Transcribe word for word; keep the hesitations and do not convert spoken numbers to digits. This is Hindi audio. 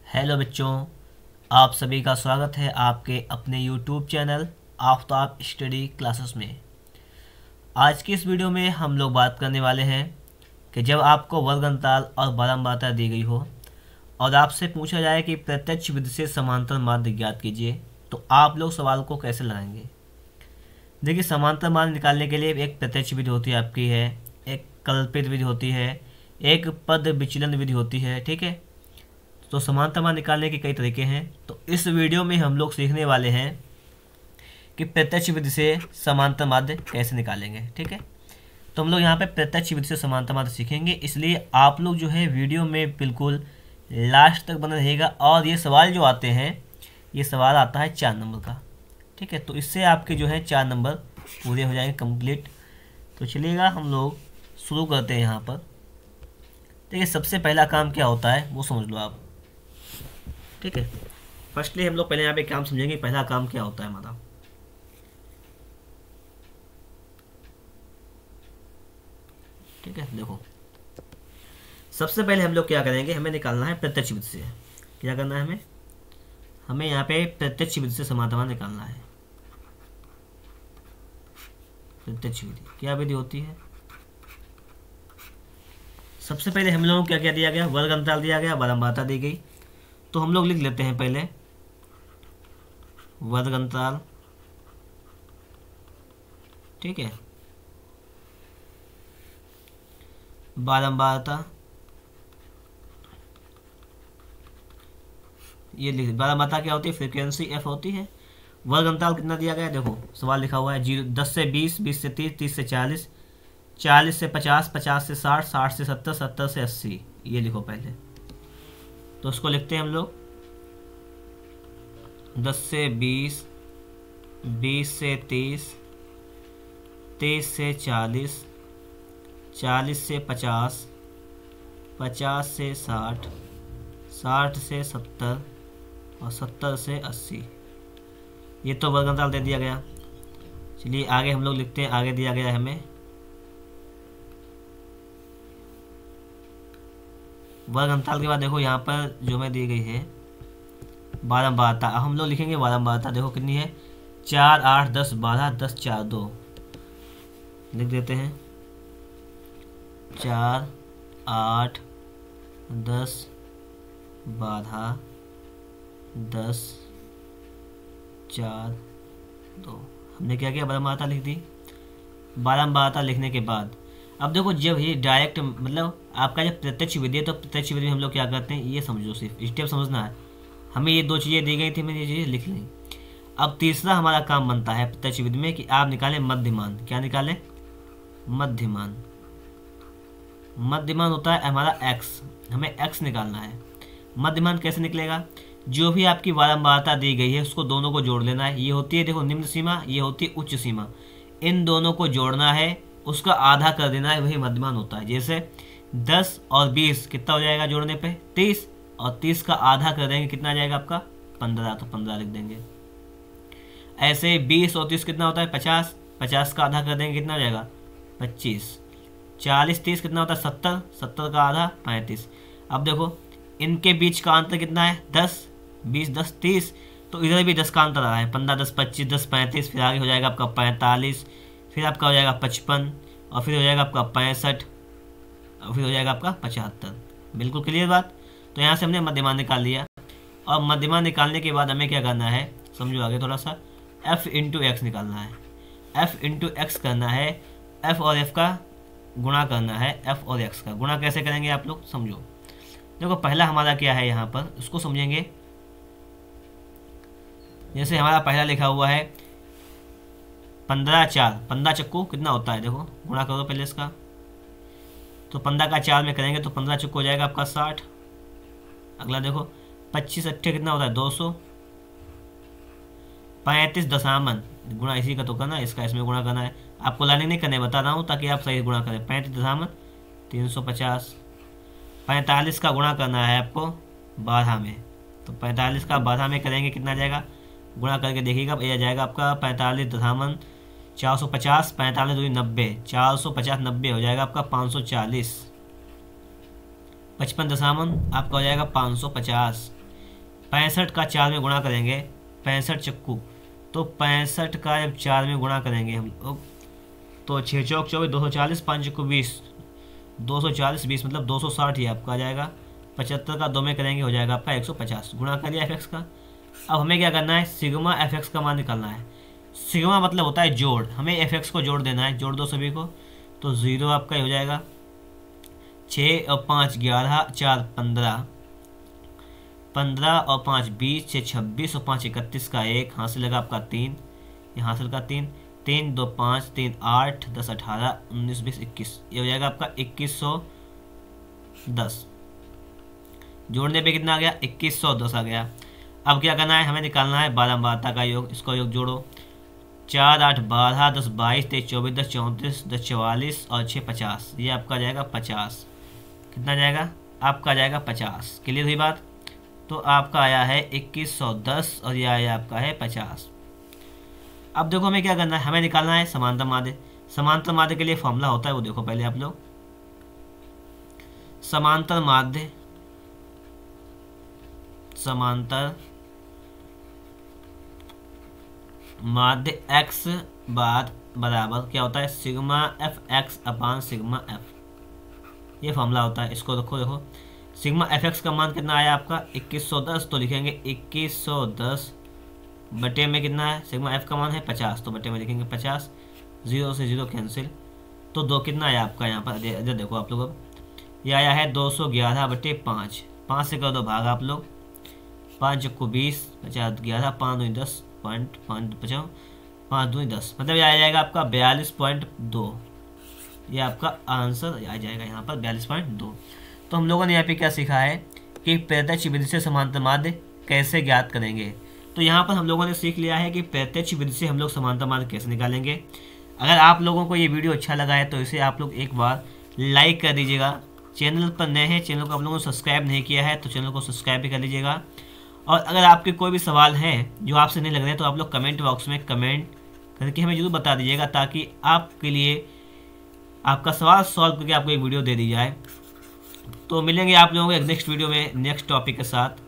हेलो बच्चों, आप सभी का स्वागत है आपके अपने YouTube channel Aftab study classes में। आज की इस वीडियो में हम लोग बात करने वाले हैं कि जब आपको वर्गंताल और बारंबारता दी गई हो और आपसे पूछा जाए कि प्रत्यक्ष विधि से समांतर माध्य ज्ञात कीजिए, तो आप लोग सवाल को कैसे लगाएंगे। देखिए, समांतर माध्य निकालने के लिए एक प्रत्यक्ष विधि होती है आपकी है, एक कल्पित विधि होती है, एक पद विचलन विधि होती है। ठीक है, तो समांतर माध्य निकालने के कई तरीके हैं। तो इस वीडियो में हम लोग सीखने वाले हैं कि प्रत्यक्ष विधि से समांतर माध्य कैसे निकालेंगे। ठीक है, तो हम लोग यहाँ पे प्रत्यक्ष विधि से समांतर माध्य सीखेंगे, इसलिए आप लोग जो है वीडियो में बिल्कुल लास्ट तक बने रहिएगा। और ये सवाल जो आते हैं, ये सवाल आता है चार नंबर का। ठीक है, तो इससे आपके जो है चार नंबर पूरे हो जाएंगे कंप्लीट। तो चलिएगा हम लोग शुरू करते हैं यहाँ पर। देखिए, सबसे पहला काम क्या होता है वो समझ लो आप। ठीक है, फर्स्टली हम लोग पहले यहाँ पे काम समझेंगे, पहला काम क्या होता है हमारा। ठीक है, देखो सबसे पहले हम लोग क्या करेंगे, हमें निकालना है प्रत्यक्ष विधि से। क्या करना है हमें हमें यहाँ पे प्रत्यक्ष विधि से समांतर माध्य निकालना है। प्रत्यक्ष विधि क्या विधि होती है? सबसे पहले हम लोगों को क्या क्या दिया गया, वर्ग अंतराल दिया गया, बारंबारता दी गई। तो हम लोग लिख लेते हैं पहले वर्ग अंतराल। ठीक है, बारंबारता ये लिख, बारंबारता क्या होती है? फ्रीक्वेंसी एफ होती है। वर्ग अंतराल कितना दिया गया है? देखो सवाल लिखा हुआ है जीरो दस से बीस, बीस से तीस, तीस से चालीस, चालीस से पचास, पचास से साठ, साठ से सत्तर, सत्तर से अस्सी। ये लिखो पहले, तो उसको लिखते हैं हम लोग दस से बीस, बीस से तीस, तीस से चालीस, चालीस से पचास, पचास से साठ, साठ से सत्तर और सत्तर से अस्सी। ये तो वर्ग अंतराल दे दिया गया। चलिए आगे हम लोग लिखते हैं, आगे दिया गया है हमें वर्ग अंतराल के बाद देखो यहाँ पर जो हमें दी गई है बारंबारता। अब हम लोग लिखेंगे बारंबारता। देखो कितनी है, चार, आठ, दस, बारह, दस, चार, दो। लिख देते हैं चार, आठ, दस, बारह, दस, चार, दो। हमने क्या किया, बारंबारता लिख दी। बारंबारता लिखने के बाद अब देखो, जब ये डायरेक्ट मतलब आपका जब प्रत्यक्ष विधि है, तो प्रत्यक्ष विधि में हम लोग क्या करते हैं, ये समझो, सिर्फ स्टेप समझना है। हमें ये दो चीज़ें दी गई थी, मैंने ये चीज़ें लिख ली। अब तीसरा हमारा काम बनता है प्रत्यक्ष विधि में कि आप निकालें मध्यमान। क्या निकालें? मध्यमान। मध्यमान होता है हमारा एक्स, हमें एक्स निकालना है। मध्यमान कैसे निकलेगा? जो भी आपकी बारंबारता दी गई है उसको दोनों को जोड़ लेना है। ये होती है देखो निम्न सीमा, ये होती है उच्च सीमा। इन दोनों को जोड़ना है, उसका आधा कर देना है, वही मध्यमान होता है। जैसे दस और बीस कितना हो जाएगा जोड़ने पे? तीस। और तीस का आधा कर देंगे, कितना आ जाएगा आपका? पंद्रह। तो पंद्रह लिख देंगे। ऐसे बीस और तीस कितना होता है? पचास। पचास का आधा कर देंगे, कितना हो जाएगा? पच्चीस। चालीस, तीस कितना होता है? सत्तर। सत्तर का आधा पैंतीस। अब देखो इनके बीच का अंतर कितना है? दस। बीस, दस, तीस। तो इधर भी दस का अंतर आ रहा है। पंद्रह, दस, पच्चीस, दस, पैंतीस। फिर आगे हो जाएगा आपका पैंतालीस, फिर आपका हो जाएगा पचपन, और फिर हो जाएगा आपका पैंसठ, और फिर हो जाएगा आपका पचहत्तर। बिल्कुल क्लियर बात। तो यहाँ से हमने मध्यमान निकाल लिया। और मध्यमान निकालने के बाद हमें क्या करना है, समझो आगे थोड़ा सा, एफ इंटू एक्स निकालना है। एफ इंटू एक्स करना है, एफ और एफ का गुणा करना है, एफ और एक्स का गुणा कैसे करेंगे आप लोग समझो। देखो पहला हमारा क्या है यहाँ पर, उसको समझेंगे। जैसे हमारा पहला लिखा हुआ है पंद्रह, चार, पंद्रह चक्कू कितना होता है? देखो गुणा करो पहले इसका। तो पंद्रह का चार में करेंगे तो पंद्रह चक्कू हो जाएगा आपका साठ। अगला देखो पच्चीस अट्ठे कितना होता है? दो सौ। पैंतीस दशामन गुणा इसी का तो करना, इसका इसमें गुणा करना है। आपको लाइनिंग नहीं करने बता रहा हूँ ताकि आप सही गुणा करें। पैंतीस दशामन तीन सौ पचास। पैंतालीस का गुणा करना है आपको बारह में, तो पैंतालीस का बारह में करेंगे, कितना आ जाएगा? गुणा करके देखिएगा, यह जाएगा आपका पैंतालीस दशामन चार सौ पचास, पैंतालीस दूनी नब्बे, चार सौ पचास नब्बे हो जाएगा आपका पाँच सौ चालीस। पचपन दशामन आपका हो जाएगा पाँच सौ पचास। पैंसठ का चार में गुणा करेंगे, पैंसठ चक्कू, तो पैंसठ का जब चार में गुणा करेंगे हम लोग तो छः चौक चौबीस, दो सौ चालीस, पाँच चक्कू बीस, दो सौ चालीस बीस मतलब दो सौ साठ ही आपका आ जाएगा। पचहत्तर का दो में करेंगे हो जाएगा आपका एक सौ पचास। गुणा कर लिया एफ एक्स का। अब हमें क्या करना है, सिग्मा एफ एक्स का मान निकालना है। सिग्मा मतलब होता है जोड़, हमें एफ एक्स को जोड़ देना है, जोड़ दो सभी को, तो ज़ीरो आपका ही हो जाएगा। छः और पाँच ग्यारह, चार पंद्रह, पंद्रह और पाँच बीस, छः छब्बीस और पाँच इकतीस का एक, हासिल लगा आपका तीन, ये हासिल का तीन, तीन दो पाँच, तीन आठ, दस अठारह, उन्नीस बीस इक्कीस, ये हो जाएगा आपका इक्कीस सौ दस। जोड़ने पे कितना आ गया, इक्कीस सौ दस आ गया। अब क्या करना है, हमें निकालना है बारंबारता का योग। इसको योग जोड़ो, चार आठ बारह, दस बाईस, तेईस चौबीस, दस चौंतीस, दस चवालीस और छः पचास, ये आपका आ जाएगा पचास। कितना जाएगा आपका, आ जाएगा पचास। क्लियर हुई बात। तो आपका आया है इक्कीस सौ दस और ये आया आपका है पचास। अब देखो हमें क्या करना है, हमें निकालना है समांतर माध्य। समांतर माध्य के लिए फॉर्मूला होता है वो देखो पहले आप लोग। समांतर माध्य, समांतर माध्य एक्स बार बराबर क्या होता है, sigma F X upon sigma F, ये फॉर्मूला होता है। इसको रखो, देखो सिग्मा एफ एक्स का मान कितना आया आपका इक्कीस सौ दस, तो लिखेंगे इक्कीस सौ दस बटे में कितना है, सिग्मा एफ का मान है पचास, तो बटे में लिखेंगे पचास, जीरो से जीरो कैंसिल, तो दो कितना आया आपका यहाँ पर इधर देखो आप लोग। अब ये आया है दो सौ ग्यारह बटे पाँच, पाँच से कर दो भाग आप लोग, पाँच चक्कू बीस, पचास ग्यारह, पाँच दूनी दस, पॉइंट पाँच पचाओ, पाँच दूनी दस, मतलब ये आ जाएगा आपका बयालीस पॉइंट दो, ये आपका आंसर आ जाएगा यहाँ पर बयालीस पॉइंट दो। तो हम लोगों ने यहाँ पे क्या सीखा है कि प्रत्यक्ष विधि से समांतर माध्य कैसे ज्ञात करेंगे। तो यहाँ पर हम लोगों ने सीख लिया है कि प्रत्यक्ष विधि से हम लोग समांतर माध्य कैसे निकालेंगे। अगर आप लोगों को ये वीडियो अच्छा लगा है तो इसे आप लोग एक बार लाइक कर दीजिएगा। चैनल पर नए हैं, चैनल को आप लोगों ने सब्सक्राइब नहीं किया है तो चैनल को सब्सक्राइब भी कर लीजिएगा। और अगर आपके कोई भी सवाल हैं जो आपसे नहीं लग रहे तो आप लोग कमेंट बॉक्स में कमेंट करके हमें जरूर बता दीजिएगा, ताकि आपके लिए आपका सवाल सॉल्व करके आपको एक वीडियो दे दी जाए। तो मिलेंगे आप लोगों को एक नेक्स्ट वीडियो में नेक्स्ट टॉपिक के साथ।